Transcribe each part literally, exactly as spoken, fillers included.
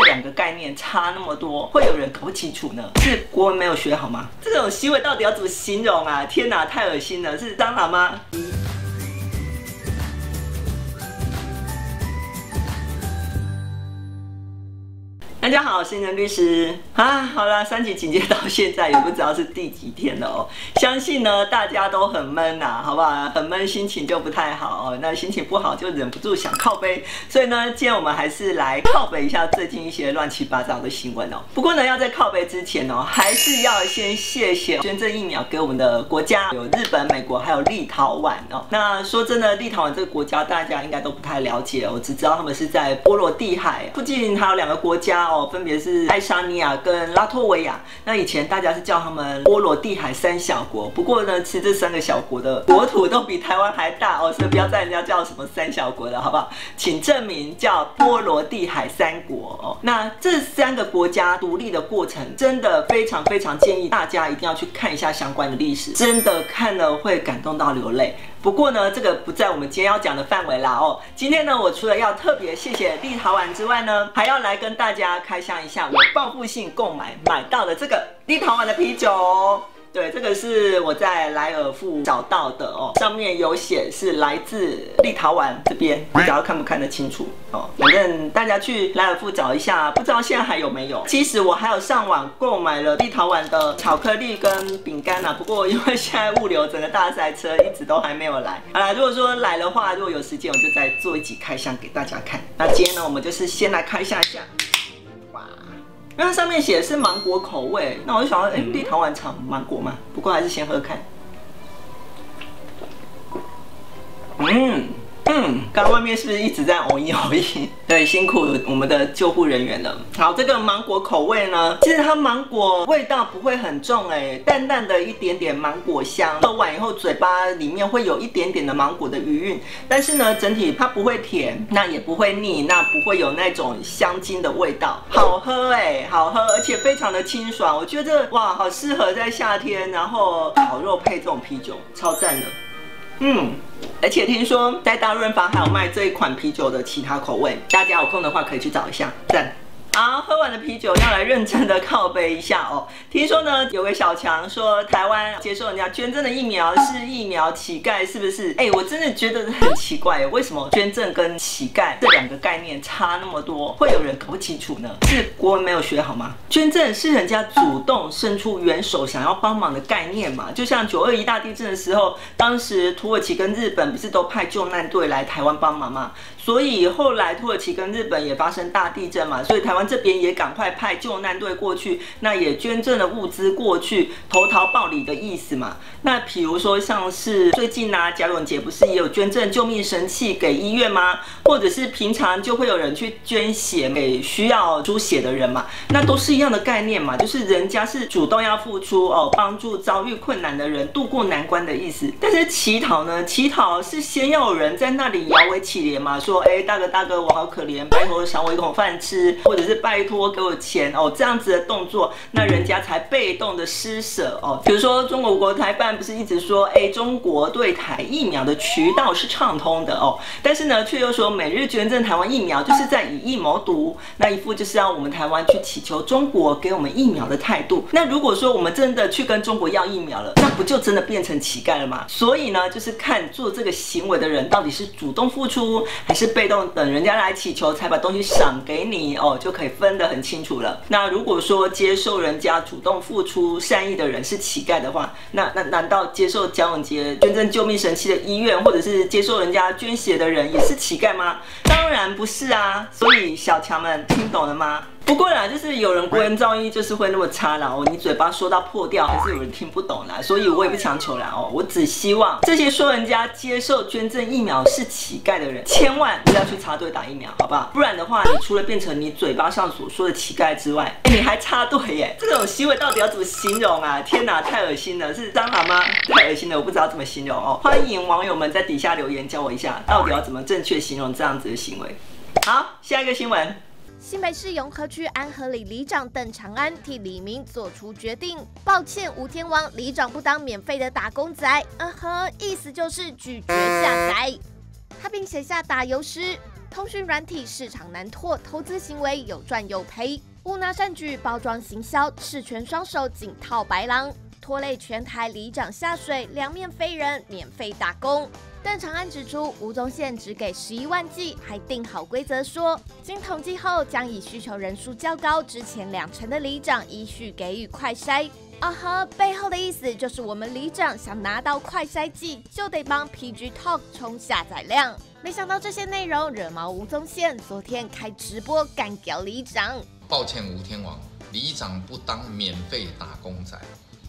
两个概念差那么多，会有人搞不清楚呢？是国文没有学好吗？这种行为到底要怎么形容啊？天哪，太恶心了！是蟑螂吗？大家好，我是任律师啊。好啦，三级警戒到现在也不知道是第几天了哦。相信呢大家都很闷呐、啊，好不好？很闷，心情就不太好哦。那心情不好就忍不住想靠背，所以呢，今天我们还是来靠北一下最近一些乱七八糟的新闻哦。不过呢，要在靠北之前哦，还是要先谢谢捐赠疫苗给我们的国家，有日本、美国还有立陶宛哦。那说真的，立陶宛这个国家大家应该都不太了解哦，只知道他们是在波罗的海附近，还有两个国家哦。分别是爱沙尼亚跟拉脱维亚。那以前大家是叫他们波罗的海三小国，不过呢，其实这三个小国的国土都比台湾还大哦，所以不要再人家叫什么三小国了，好不好？请证明叫波罗的海三国哦。那这三个国家独立的过程，真的非常非常建议大家一定要去看一下相关的历史，真的看了会感动到流泪。不过呢，这个不在我们今天要讲的范围啦哦。今天呢，我除了要特别谢谢立陶宛之外呢，还要来跟大家开箱一下我报复性购买买到的这个立陶宛的啤酒。对，这个是我在莱尔富找到的哦，上面有写是来自立陶宛这边，不知道看不看得清楚哦。反正大家去莱尔富找一下，不知道现在还有没有。其实我还有上网购买了立陶宛的巧克力跟饼干啊，不过因为现在物流整个大塞车，一直都还没有来。好啦，如果说来的话，如果有时间，我就再做一集开箱给大家看。那今天呢，我们就是先来开箱一下。哇！因为它上面写的是芒果口味，那我就想说，哎、欸，立陶宛产芒果嘛？不过还是先喝看。嗯嗯，刚刚外面是不是一直在偶一偶一？对，辛苦我们的救护人员了。好，这个芒果口味呢，其实它芒果味道不会很重、欸，哎，淡淡的一点点芒果香，喝完以后嘴巴里面会有一点点的芒果的余韵，但是呢，整体它不会甜，那也不会腻，那不会有那种香精的味道，好喝哎、欸，好喝，而且非常的清爽，我觉得哇，好适合在夏天，然后烤肉配这种啤酒，超赞的。嗯，而且听说在大润发还有卖这一款啤酒的其他口味，大家有空的话可以去找一下，赞。好，喝完的啤酒要来认真的靠背一下哦。听说呢，有个小强说台湾接受人家捐赠的疫苗是疫苗乞丐，是不是？哎，我真的觉得很奇怪，为什么捐赠跟乞丐这两个概念差那么多，会有人搞不清楚呢？是国文没有学好吗？捐赠是人家主动伸出援手想要帮忙的概念嘛，就像九二一大地震的时候，当时土耳其跟日本不是都派救难队来台湾帮忙嘛？所以后来土耳其跟日本也发生大地震嘛，所以台湾这边也赶快派救难队过去，那也捐赠了物资过去，投桃报李的意思嘛。那比如说像是最近啊，贾永杰不是也有捐赠救命神器给医院吗？或者是平常就会有人去捐血给需要输血的人嘛，那都是一样的概念嘛，就是人家是主动要付出哦，帮助遭遇困难的人渡过难关的意思。但是乞讨呢，乞讨是先要有人在那里摇尾乞怜嘛，说哎、欸、大哥大哥我好可怜，拜托赏我一口饭吃，或者是拜托给我钱哦，这样子的动作，那人家才被动的施舍哦。比如说中国国台办不是一直说哎、欸、中国对台疫苗的渠道是畅通的哦，但是呢却又说每日捐赠台湾疫苗就是在以疫谋独，那一副就是要我们台湾去祈求中国给我们疫苗的态度。那如果说我们真的去跟中国要疫苗了，那不就真的变成乞丐了吗？所以呢，就是看做这个行为的人到底是主动付出，还是被动等人家来祈求才把东西赏给你哦，就可以分得很清楚了。那如果说接受人家主动付出善意的人是乞丐的话，那那难道接受蒋永杰捐赠救命神器的医院，或者是接受人家捐血的人也是乞丐吗？当然不是啊。所以小强们听懂了吗？不过啦，就是有人国文造诣就是会那么差啦哦，你嘴巴说到破掉，还是有人听不懂啦，所以我也不强求啦哦，我只希望这些说人家接受捐赠疫苗是乞丐的人，千万不要去插队打疫苗，好不好？不然的话，你除了变成你嘴巴上所说的乞丐之外，你还插队耶，这种行为到底要怎么形容啊？天哪，太恶心了，是蟑螂吗？太恶心了，我不知道怎么形容哦。欢迎网友们在底下留言教我一下，到底要怎么正确形容这样子的行为。好，下一个新闻。 新北市永和区安和里里长邓长安替里民做出决定，抱歉吴天王里长不当免费的打工仔，嗯哼，意思就是拒绝下载。他并写下打油诗： 通讯软体市场难拓，投资行为有赚有赔，误拿善举，包装行销，视权双手紧套白狼，拖累全台里长下水，两面飞人，免费打工。邓长安指出，吴宗宪只给十一万剂，还定好规则说，经统计后将以需求人数较高之前两成的里长依序给予快筛。啊哈，背后的意思就是我们里长想拿到快筛剂，就得帮 P G Talk 冲下载量。没想到这些内容惹毛吴宗宪，昨天开直播干掉里长。 抱歉，吴天王，里长不当免费打工仔。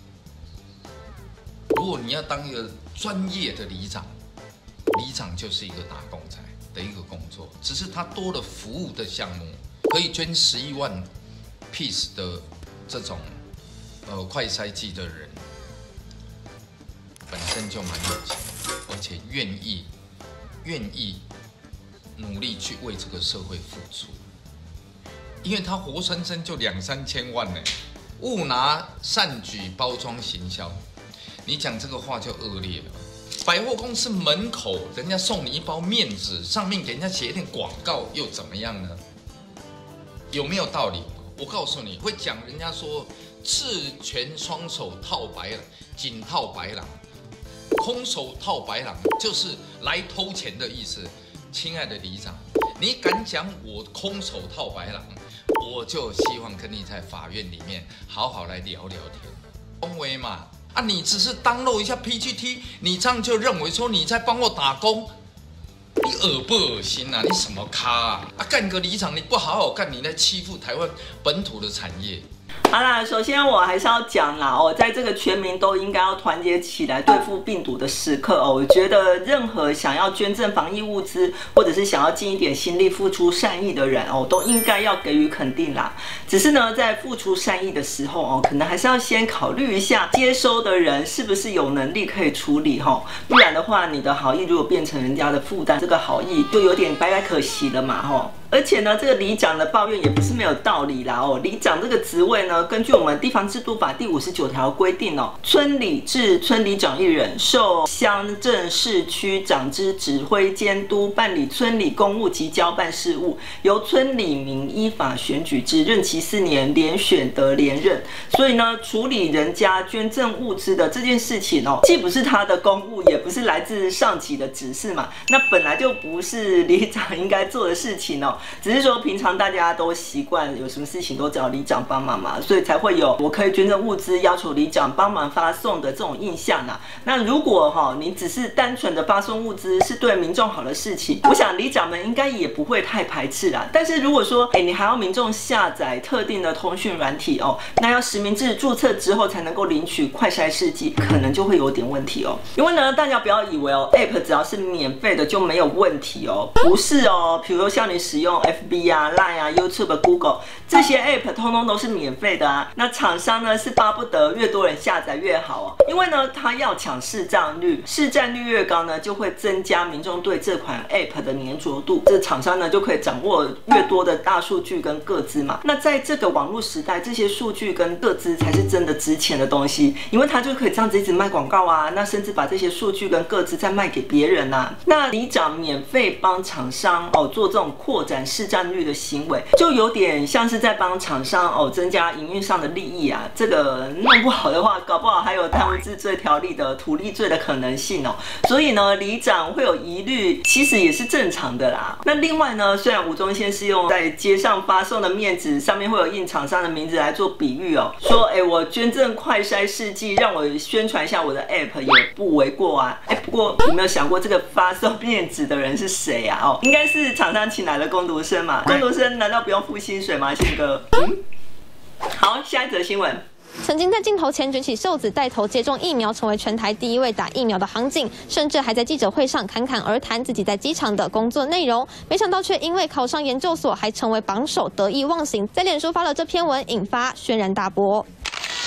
如果你要当一个专业的里长，里长就是一个打工仔的一个工作，只是他多了服务的项目，可以捐十一万 piece 的这种呃快筛剂的人，本身就蛮有钱，而且愿意愿意努力去为这个社会付出，因为他活生生就两三千万呢，误拿善举包装行销，你讲这个话就恶劣了。百货公司门口，人家送你一包面纸，上面给人家写一点广告，又怎么样呢？有没有道理？我告诉你，会讲人家说赤拳双手套白狼，紧套白狼，空手套白狼，就是来偷钱的意思。亲爱的里长，你敢讲我空手套白狼，我就希望跟你在法院里面好好来聊聊天。恭维嘛。啊，你只是download一下 P G T， 你这样就认为说你在帮我打工，你恶不恶心啊？你什么咖啊？啊，干个里长你不好好干，你在欺负台湾本土的产业。 好啦，首先我还是要讲啦哦，在这个全民都应该要团结起来对付病毒的时刻哦，我觉得任何想要捐赠防疫物资，或者是想要尽一点心力付出善意的人哦，都应该要给予肯定啦。只是呢，在付出善意的时候哦，可能还是要先考虑一下接收的人是不是有能力可以处理哈，不然的话，你的好意如果变成人家的负担，这个好意就有点白白可惜了嘛哈。而且呢，这个里长的抱怨也不是没有道理啦哦。里长这个职位呢，根据我们地方制度法第五十九条规定哦，村里至村里长一人，受乡镇市区长之指挥监督办理村里公务及交办事务，由村里民依法选举之，任期四年，连选得连任。所以呢，处理人家捐赠物资的这件事情哦，既不是他的公务，也不是来自上级的指示嘛，那本来就不是里长应该做的事情哦。只是说平常大家都习惯有什么事情都找里长帮忙嘛，所以才会有我可以捐赠物资要求里长帮忙发送的这种印象啊。那如果哈你只是单纯的发送物资是对民众好的事情，我想里长们应该也不会太排斥啦。但是如果说哎你还要民众下载特定的通讯软体哦，那要实名制注册之后才能够领取快筛试剂，可能就会有点问题哦。因为呢，大家不要以为哦 App 只要是免费的就没有问题哦，不是哦。比如说像你使用F B 啊、Line 啊、YouTube、Google 这些 App 通通都是免费的啊。那厂商呢是巴不得越多人下载越好哦，因为呢它要抢市占率，市占率越高呢，就会增加民众对这款 App 的黏着度，这厂商呢就可以掌握越多的大数据跟个资嘛。那在这个网络时代，这些数据跟个资才是真的值钱的东西，因为它就可以这样子一直卖广告啊，那甚至把这些数据跟个资再卖给别人啊。那里长免费帮厂商哦做这种扩展市占率的行为，就有点像是在帮厂商哦增加营运上的利益啊。这个弄不好的话，搞不好还有贪污治罪条例的土地罪的可能性哦。所以呢，里长会有疑虑，其实也是正常的啦。那另外呢，虽然吴宗宪是用在街上发送的面纸上面会有印厂商的名字来做比喻哦，说哎我捐赠快筛试剂，让我宣传一下我的 app 也不为过啊。哎，不过有没有想过这个发送面纸的人是谁啊？哦，应该是厂商请来的工读生嘛。工读生难道不用付薪水吗？宪哥，嗯，好，下一则新闻。 曾经在镜头前举起袖子带头接种疫苗，成为全台第一位打疫苗的航警，甚至还在记者会上侃侃而谈自己在机场的工作内容。没想到却因为考上研究所，还成为榜首，得意忘形，在脸书发了这篇文，引发轩然大波。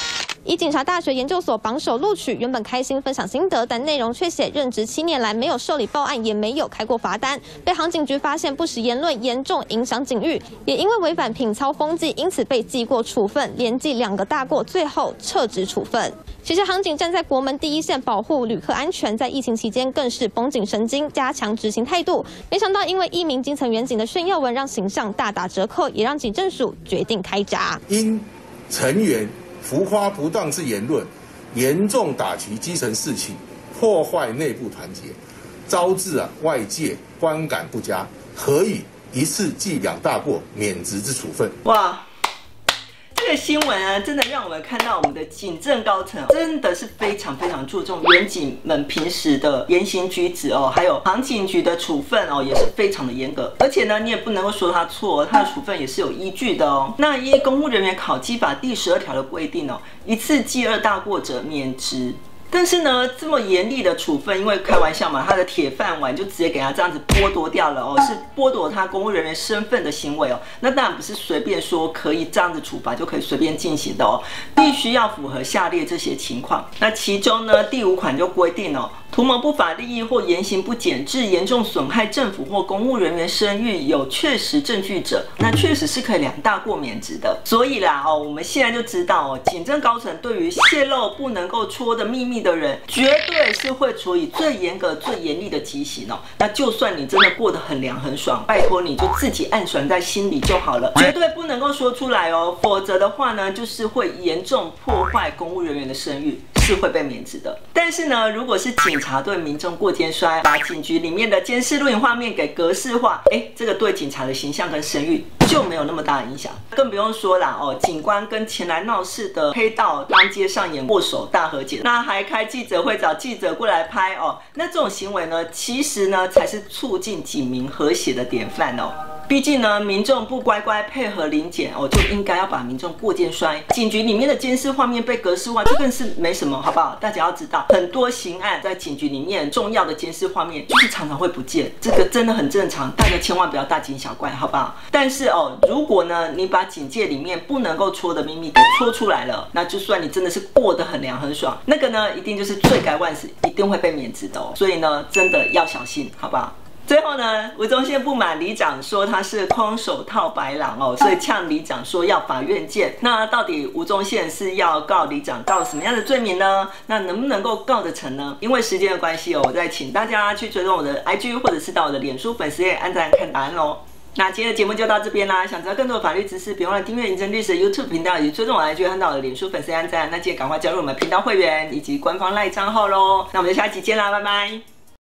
以警察大学研究所榜首录取，原本开心分享心得，但内容却写任职七年来没有受理报案，也没有开过罚单。被航警局发现不实言论严重影响警誉，也因为违反品操风纪，因此被记过处分，连记两个大过，最后撤职处分。其实航警站在国门第一线保护旅客安全，在疫情期间更是绷紧神经，加强执行态度。没想到因为一名基层员警的炫耀文，让形象大打折扣，也让警政署决定开闸。 因成员浮夸不当之言论，严重打击基层士气，破坏内部团结，招致啊外界观感不佳，可以一次记两大过，免职之处分。 哇！这个新闻啊，真的让我们看到我们的警政高层真的是非常非常注重员警们平时的言行举止哦，还有航警局的处分哦，也是非常的严格。而且呢，你也不能够说他错，他的处分也是有依据的哦。那依公务人员考绩法第十二条的规定哦，一次记二大过者免职。但是呢，这么严厉的处分，因为开玩笑嘛，他的铁饭碗就直接给他这样子剥夺掉了哦，是剥夺他公务人员身份的行为哦。那当然不是随便说可以这样子处罚就可以随便进行的哦，必须要符合下列这些情况。那其中呢，第五款就规定哦，图谋不法利益或言行不检，致严重损害政府或公务人员声誉，有确实证据者，那确实是可以两大过免职的。所以啦哦，我们现在就知道哦，警政高层对于泄露不能够戳的秘密的人，绝对是会处以最严格、最严厉的极刑哦。那就算你真的过得很凉很爽，拜托你就自己暗爽在心里就好了，绝对不能够说出来哦，否则的话呢，就是会严重破坏公务人员的声誉，是会被免职的。但是呢，如果是警察对民众过肩摔，把警局里面的监视录影画面给格式化，哎，这个对警察的形象跟声誉就没有那么大的影响。更不用说啦哦，警官跟前来闹事的黑道当街上演握手大和解，那还开记者会找记者过来拍哦，那这种行为呢，其实呢才是促进警民和谐的典范哦。毕竟呢，民众不乖乖配合临检哦，就应该要把民众过肩摔。警局里面的监视画面被格式化，这更是没什么，好不好？大家要知道，很多刑案在警局里面重要的监视画面，就是常常会不见，这个真的很正常，大家千万不要大惊小怪，好不好？但是哦，如果呢，你把警界里面不能够戳的秘密给戳出来了，那就算你真的是过得很凉很爽，那个呢，一定就是罪该万死，一定会被免职的哦。所以呢，真的要小心，好不好？最后呢，吴宗宪不满里长说他是空手套白狼哦，所以呛里长说要法院见。那到底吴宗宪是要告里长告什么样的罪名呢？那能不能够告得成呢？因为时间的关系哦，我再请大家去追踪我的 I G 或者是到我的脸书粉丝页按赞看答案哦。那今天的节目就到这边啦，想知道更多的法律知识，别忘了订阅银针律师的 YouTube 频道，以及追踪我的 I G 和到我的脸书粉丝页按赞。那记得赶快加入我们频道会员以及官方赖账号喽。那我们就下期见啦，拜拜。